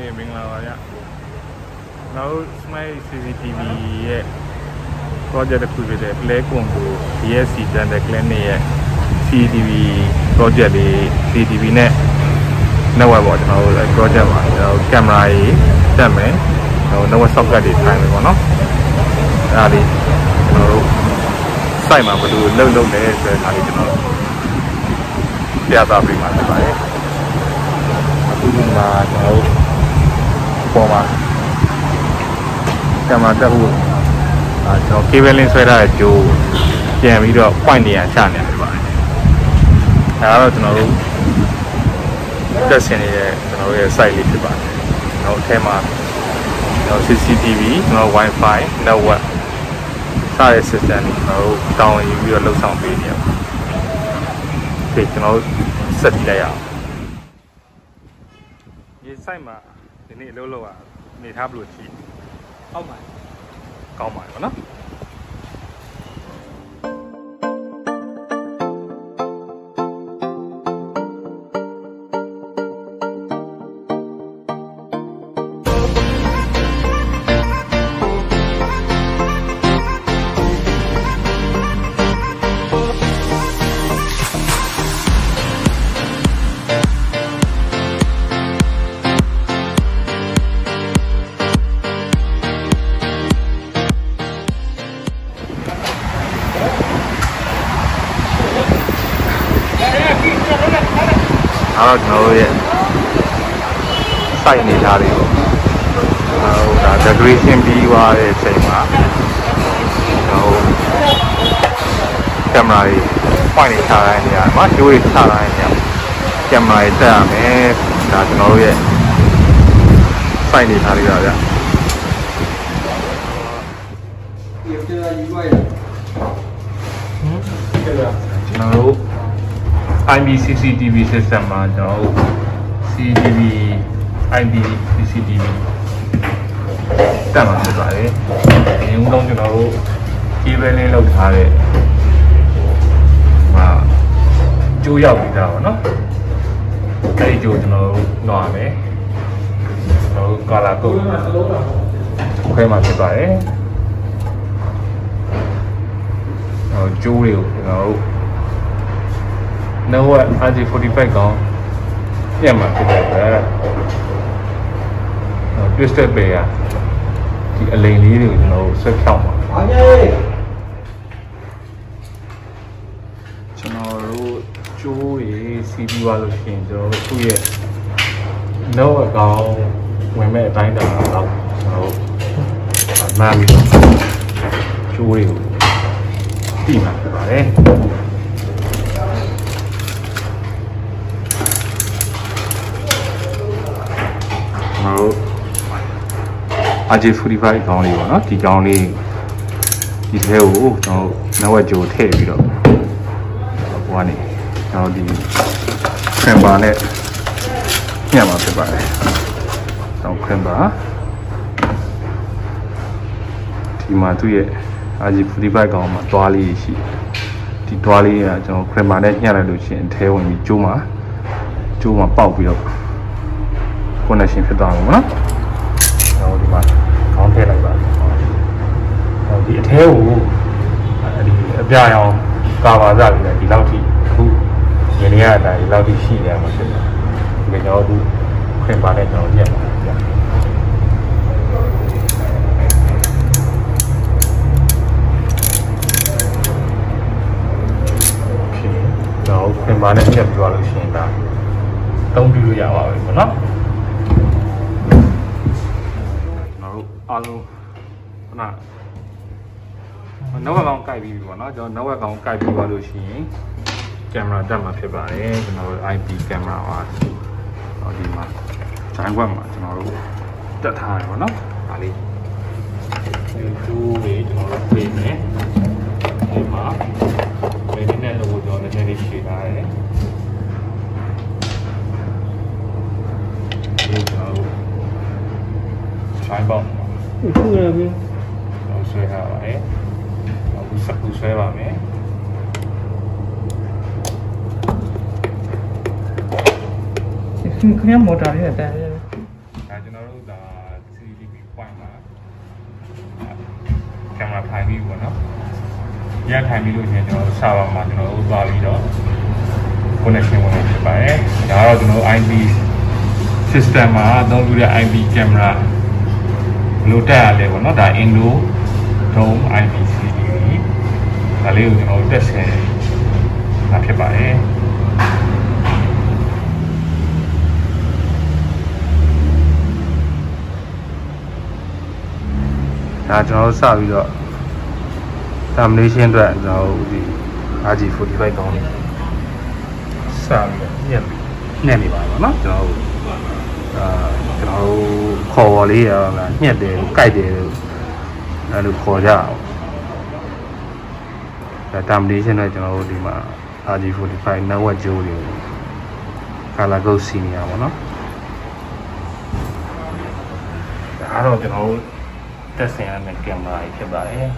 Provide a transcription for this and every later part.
Mingla. Now, my CCTV project the play Condo, yes, and the clinic CCTV project, CCTV net. No one was like project, camera, no one stopped at the time. Simon would do low there, the other bring my camera that would cable inside Joe, yeah, we do point the channel. I don't know, just in a slightly no camera, no CCTV, no Wi-Fi, no what. Side system, down you will lose some video. Take set layout. Yes, I'm a low, need have blue cheese. How much? How much? No? I don't know yet. Sign it out. The greasing bee was same. Camera pointing time. Much way time. Camera is there. I don't know yet. Sign it out. No. CCTV system, CCTV, CCTV. That's right. You don't know, even in look at it. Julia, no? They do know, no, Galago. Okay, much about it. Julio, No, I did 45 gone. Yeah, my twisted bear. The lady, so count. Julie, CD was looking, 2 years. No, account when I find out. Mammy, Julie, I just 45 only one, not the only detail. No, I do take it up. One, now the crembanet. Yeah, my paper. Don't cremba. Tima to it. I just 45 on my dolly. The dolly, I don't crembanet, Yanaluci, and tail me Juma pop with connection for down. Không thể lại vậy. Thì theo the bia on cao ra thì lao thì khu người này là lao thì xì này mà người nó đủ khuyên bán này nó nhẹ. Nó khuyên bán này nhẹ vào lúc xì là không bị giả vào vậy nó. Alo, na. Nấu vào cái gì vậy nó? Cho nấu vào cái gì vào được xí. Camera đâm mà phải vậy, nó IP camera à. Nó đi mà. Trái quăng mà cho nó chặt thải vào nó. À đi. Chú về cho nó về nhé. Để mà về đến đây là một chỗ để đi xí lại. Trái bông. Không là gì? Nó xoay hả vậy? Nó cũng sắp cũng xoay vào mẹ. 그냥 뭐 다리 해야 돼. တော်တို့ဒါ CCTV point မှာကင်မရာထိုင်ပြီးပေါ့နော်ရထိုင်ပြီးလို့ရှင်ကျွန်တော်စာပါမှာကျွန်တော်တို့သွားပြီးတော့ connection ဝင်ဖြစ်ပါတယ်ဒါတော့ကျွန်တော် IP system မှာအသုံးပြုတဲ့ IP camera လို့တက်ရလဲပေါ့နော်ဒါ Indo Dome IP CCTV ဒါလေးကိုကျွန်တော်တက်ဆင်တာဖြစ်ပါတယ်ဒါကျွန်တော်စပြီးတော့ termination အတွက်ကျွန်တော်ဒီ RG45 ကောင်းနေစပြီးတော့ညက်နေပါတော့เนาะကျွန်တော်ခေါ်ပေါ်လေးရတာညက်တယ်ကြိုက်တယ်အဲ့လိုခေါ်ကြအောင်ဒါ termination နဲ့ကျွန်တော်တို့ဒီမှာ RG45 network ကြိုးတွေ color code senior ပေါ့เนาะဒါတော့ကျွန်တော်တို့တက်ဆင်ရမယ့်ကင်မရာဖြစ်ပါတယ်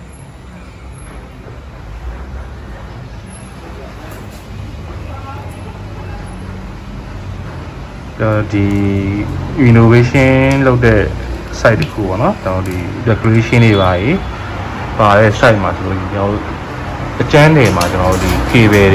ဒီ innovation လုပ်တဲ့ site တခုပေါ့နော်ကျွန်တော်ဒီ decoration တွေပါတဲ့ site မှာဆိုရင်ကျွန်တော်အကျန်းတွေမှာကျွန်တော်ဒီ cable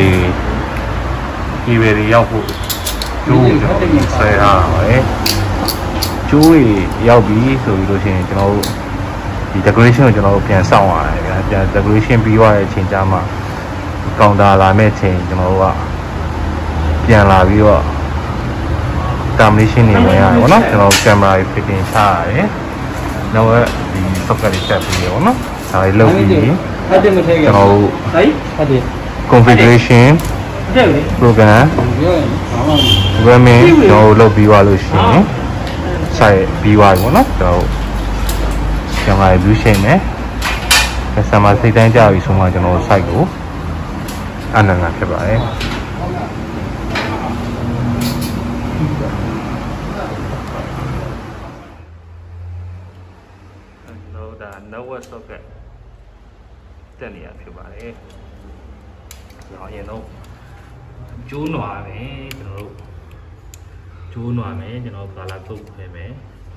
တွေရောက်ဖို့ကျိုးကျွန်တော်ဆွဲထားတာပါတယ်ကျိုးတွေရောက်ပြီဆိုပြီးလို့ရှိရင်ကျွန်တော်ဒီ decoration ကိုကျွန်တော်ပြန်စောင့်ရတယ်ဗျာပြန် decoration ပြီးသွားတဲ့အချိန်ကျမှကောင်တာလာမဲ့အချိန်ကျွန်တော်တို့ကပြန်လာပြီးတော့ termination နေဝင်ရတယ်ဗောနော်ကျွန်တော်ကင်မရာ fitting ချရတယ်နောက်ဒီ socket တွေဆက်ပြီးရဗောနော်ဒါတွေလုပ်ပြီးကျွန်တော်တို့ configuration program programming ကျွန်တော်လုပ်ပြီးသွားလို့ရှိရင် site ပြီးသွားပြီဗောနော်ကျွန်တော်ကင်မရာ view ရှင်းမယ် customer စိတ်တိုင်းကြပြီဆိုမှကျွန်တော် site ကိုအနန္တဖြစ်ပါတယ်network socket တက်နေရဖြစ်ပါတယ်ကျွန်တော်အရင်တော့ကျိုးနွားမယ်ကျွန်တော်တို့ကျိုးနွားမယ်ကျွန်တော်ကာလာကုတ်ဖယ်မယ်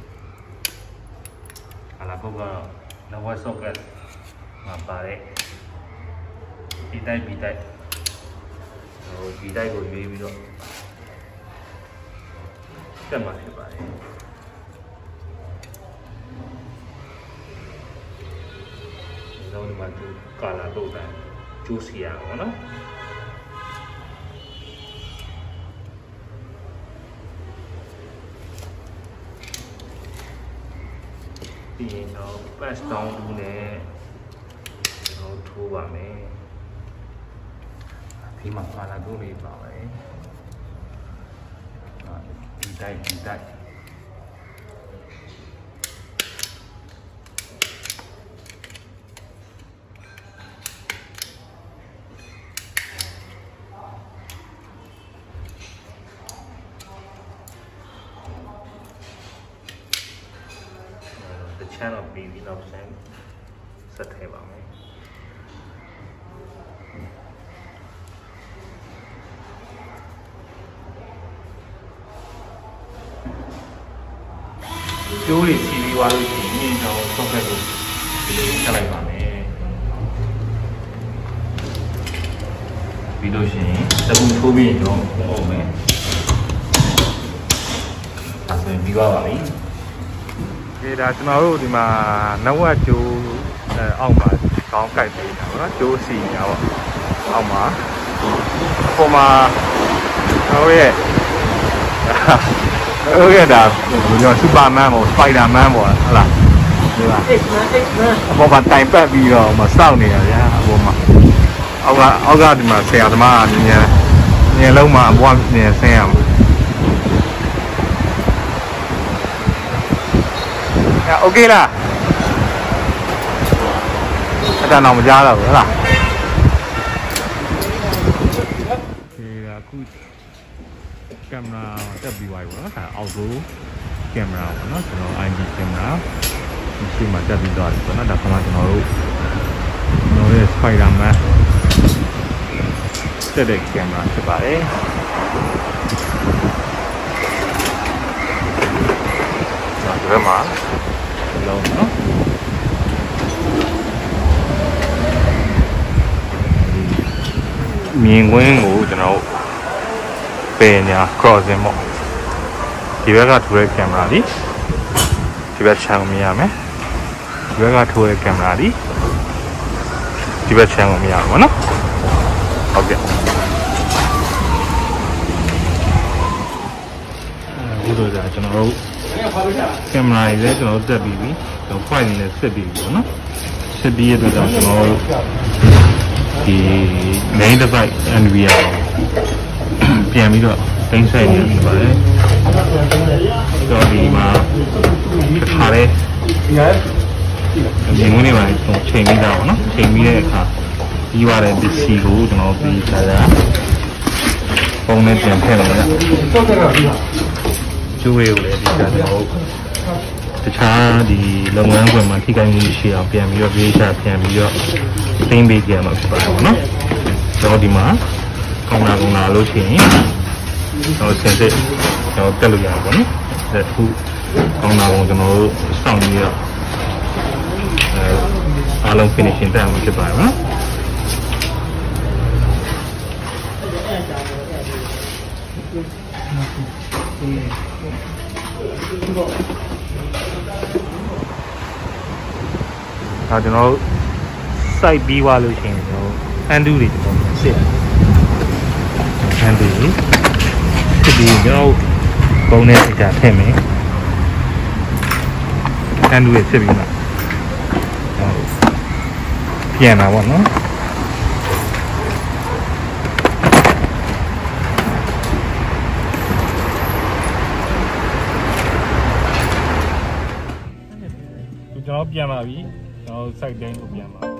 ကာလာကုတ်က network socket မှာပါတယ်ဒီတိုက်ကိုရွေးပြီးတော့တက်မှာဖြစ်ပါတယ်တော့ဒီမှာကာလာတော့တာကျိုးစီရအောင်နော်ဒီတော့ pass down လုပ်နေတော့ထိုးပါမယ်ဒီမှာကာလာတော့လေးပါပဲဒီတိုက်channel BV option ဆက်ထည့်ပါမယ်ကျိုးတွေစီပြီးသွားလို့ရှိရင်ကျွန်တော် socket ကိုဒီလိုထည့်လိုက်ပါမယ်ပြီးလို့ရှိရင်တခုထိုးပြီးရင်ကျွန်တော်ပုံမယ်ဒါဆိုရင်ပြီးသွားပါပြီဒါကျွန်တော်တို့ဒီမှာ network ကျိုးအောက်မှာခေါင်းကိုက်ပေးတာပေါ့နော်ကျိုးစီညာပေါ့အောက်မှာအပေါ်မှာဟုတ်ရဲ့ဒါဘယ်လိုစူပါမန်ပေါ့စပိုက်ဒါမန်ပေါ့ဟုတ်လားဒီလားအပေါ်မှာတိုင်ပတ်ပြီးတော့မစောင့်နေတာဗျာအပေါ်မှာအောက်ကဒီမှာဆရာသမားကညင်လုံးမှာအပေါ်ညင်ဆင်းရမှာโอเคလားအတန်းတော့မကြားတော့ဘူးဟုတ်လားဒီအခုကင်မရာတက်ပြီးသွားပြီပေါ့နော်ဒါအောက်ကိုကင်မရာပေါ့နော်ကျွန်တော် IP ကင်မရာဒီမှာတက်ပြီးသွားပြီပေါ့နော်ဒါကမှကျွန်တော်ရဲ့ Spider-Man တက်တဲ့ကင်မရာဖြစ်ပါတယ်ဘက်မှာလုံးနော်မြင်ကွင်းကိုကျွန်တော်ပယ်ညာ crossing ပေါ့ဒီဘက်ကထိုးတဲ့ကင်မရာလေးဒီဘက်ချမ်းကိုမြင်ရမယ်ဒီဘက်ကထိုးတဲ့ကင်မရာလေးဒီဘက်ချမ်းကိုမြင်ရမှာနော်ဟုတ်ကဲ့ဒီလိုကြာကျွန်တော်တို့ကင်မရာလေးကျွန်တော်တက်ပြီးပြီကျွန်တော် point နဲ့ဆက်ပြီးပြီပေါ့နော်ဆက်ပြီးရတော့ကျွန်တော်ဒီ main device NVR ပြန်ပြီးတော့တင်ဆိုင်နေပြီပါတယ်တော့ဒီမှာခါလေးဒီငွေနေပါတော့ချိန်ပြီးတော့နော်ချိန်ပြီးတဲ့အခါပြီးသွားတဲ့ပစ္စည်းကိုကျွန်တော်ပြီးထားတာပုံနဲ့ပြန်ထည့်လိုက်ရကျိုးတွေကိုလည်းဒီကကျွန်တော်တခြားဒီလုပ်ငန်းခွင်မှာထိခိုက်မှုရှိအောင်ပြန်ပြီးတော့ပြေးချပြန်ပြီးတော့သိမ်းပေးကြမှာဖြစ်ပါတယ်နော်ကျွန်တော်ဒီမှာကောင်းလာလို့ရှိရင်ကျွန်တော်စင်စစ်ကျွန်တော်တက်လို့ရပါဘူးနော်ဒါခုကောင်းလာကျွန်တော်တို့စောင့်ပြီးတော့အားလုံး finishing တက်အောင်ဖြစ်ပါတယ်နော်ဒါကျွန်တော် site ပြီးသွားလို့ရှိရင်ကျွန်တော်အန်ဒူတွေကျွန်တော်စစ်အန်ဒူတွေစစ်ပြီးကျွန်တော်ပုံနဲ့အကြထည့်မယ်အန်ဒူတွေစစ်ပြီးမှပြန်လာပါတော့ကျွန်တော်ပြန်လာပြီကျွန်တော် site တိုင်းကိုပြန်လာ